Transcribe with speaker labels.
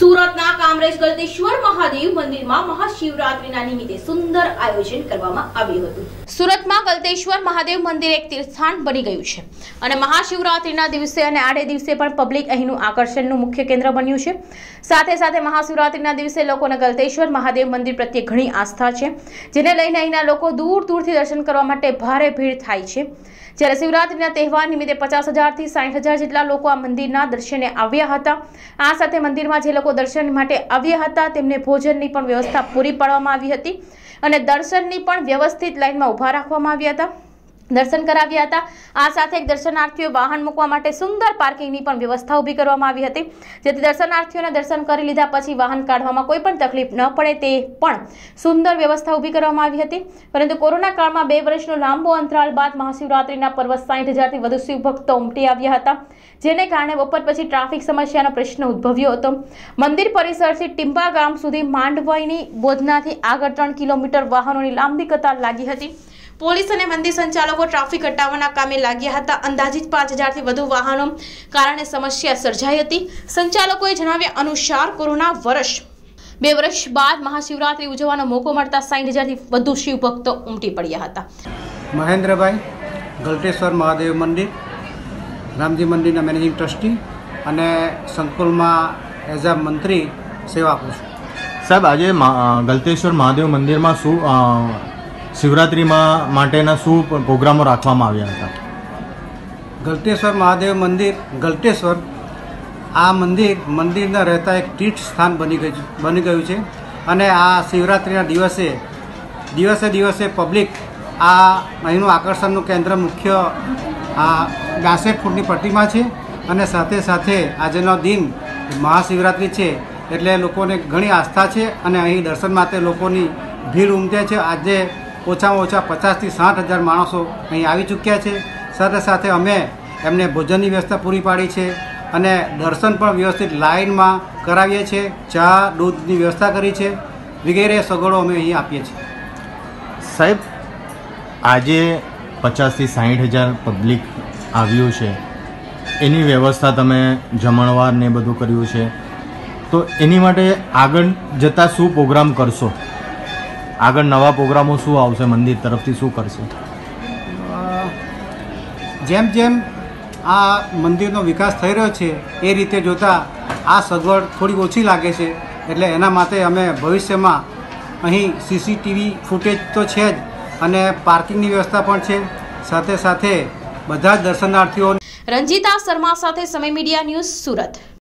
Speaker 1: સુરતના કામરેજ ગળતેશ્વર મહાદેવ મંદિરમાં મહાશિવરાત્રીના નિમિત્તે સુંદર આયોજન કરવામાં આવ્યું હતું। સુરતમાં ગળતેશ્વર મહાદેવ મંદિર એક તીર્થસ્થાન બની ગયું છે અને મહાશિવરાત્રીના દિવસે અને આડે દિવસે પણ પબ્લિક અહીંનું આકર્ષણનું મુખ્ય કેન્દ્ર બન્યું છે। સાથે સાથે મહાશિવરાત્રીના દિવસે લોકોને ગળતેશ્વર મહાદેવ મંદિર પ્રત્યે ઘણી આસ્થા છે, જેને લઈને અહીંના લોકો દૂર દૂરથી દર્શન કરવા માટે ભારે ભીડ થાય છે। જ્યારે શિવરાત્રીના તહેવાર નિમિત્તે 50,000 થી 60,000 જેટલા લોકો આ મંદિરના દર્શને આવ્યા હતા। આ સાથે મંદિરમાં જે લોકો દર્શન માટે આવ્યા હતા તેમને ભોજનની પણ વ્યવસ્થા પૂરી પાડવામાં આવી હતી અને દર્શનની પણ વ્યવસ્થિત લાઈનમાં ઊભા રાખવામાં આવ્યા હતા, દર્શન કરાવ્યા હતા। આ સાથે દર્શનાર્થીઓ વાહન મૂકવા માટે સુંદર પાર્કિંગની પણ વ્યવસ્થા ઊભી કરવામાં આવી હતી, જેથી દર્શનાર્થીઓને દર્શન કરી લીધા પછી વાહન કાઢવામાં કોઈ પણ તકલીફ ન પડે તે પણ સુંદર વ્યવસ્થા ઊભી કરવામાં આવી હતી। પરંતુ કોરોના કાળમાં 2 વર્ષનો લાંબો અંતરાલ બાદ મહાશિવરાત્રીના પર્વ 60,000 થી વધુ શિવ ભક્તો ઉમટી આવ્યા હતા, જેને કારણે બપોર પછી ટ્રાફિક સમસ્યાનો પ્રશ્ન ઉદ્ભવ્યો હતો। મંદિર પરિસરથી ટિંબા ગામ સુધી માંડવાઈની બોધનાથી આગળ 3 કિલોમીટર વાહનોની લાંબી કતાર લાગી હતી। પોલીસ અને મંદિર સંચાલકો ટ્રાફિક હટાવવાના કામે લાગ્યા હતા। અંદાજિત 5,000 થી વધુ વાહનો કારણે સમસ્યા સર્જાઈ હતી। સંચાલકોએ જણાવ્યા અનુસાર કોરોના 2 વર્ષ બાદ મહાશિવરાત્રી ઉજવવાનો મોકો મળતા 60,000 થી વધુ શિવ ભક્તો ઉમટી પડ્યા હતા।
Speaker 2: મહેન્દ્રભાઈ, ગળતેશ્વર મહાદેવ મંદિર, રામજી મંદિરના મેનેજિંગ ટ્રસ્ટી અને સંકુલમાં એઝ અ મંત્રી સેવા આપું છું।
Speaker 3: સાહેબ, આજે ગળતેશ્વર મહાદેવ મંદિરમાં શું શિવરાત્રીમાં માટેના શું પ્રોગ્રામો રાખવામાં આવ્યા હતા?
Speaker 2: ગળતેશ્વર મહાદેવ મંદિર, ગળતેશ્વર આ મંદિરના રહેતા એક તીર્થ સ્થાન બની ગયું છે અને આ શિવરાત્રિના દિવસે પબ્લિક આ અહીંનું આકર્ષણનું કેન્દ્ર મુખ્ય આ 62 ફૂટની પ્રતિમા છે અને સાથે સાથે આજનો દિન મહાશિવરાત્રિ છે એટલે લોકોને ઘણી આસ્થા છે અને અહીં દર્શન માટે લોકોની ભીડ ઉમટે છે। આજે ઓછામાં ઓછા 50,000 થી 60,000 માણસો અહીં આવી ચૂક્યા છે। સાથે સાથે અમે એમને ભોજનની વ્યવસ્થા પૂરી પાડી છે અને દર્શન પણ વ્યવસ્થિત લાઇનમાં કરાવીએ છીએ, ચા દૂધની વ્યવસ્થા કરી છે, વગેરે સગવડો અમે અહીં આપીએ છીએ।
Speaker 3: સાહેબ, આજે 50,000 થી 60,000 પબ્લિક આવ્યું છે, એની વ્યવસ્થા તમે જમણવાર ને બધું કર્યું છે, તો એની માટે આગળ જતાં શું પ્રોગ્રામ કરશો? આગળ નવા પ્રોગ્રામો શું આવશે? મંદિર તરફથી શું કરશે?
Speaker 2: જેમ જેમ આ મંદિરનો વિકાસ થઈ રહ્યો છે એ રીતે જોતાં આ સગવડ થોડી ઓછી લાગે છે, એટલે એના માટે અમે ભવિષ્યમાં અહીં CCTV ફૂટેજ તો છે જ અને પાર્કિંગની વ્યવસ્થા પણ છે। સાથે સાથે બધા જ દર્શનાર્થીઓ।
Speaker 1: રંજીતા શર્મા સાથે સમય મીડિયા ન્યૂઝ, સુરત।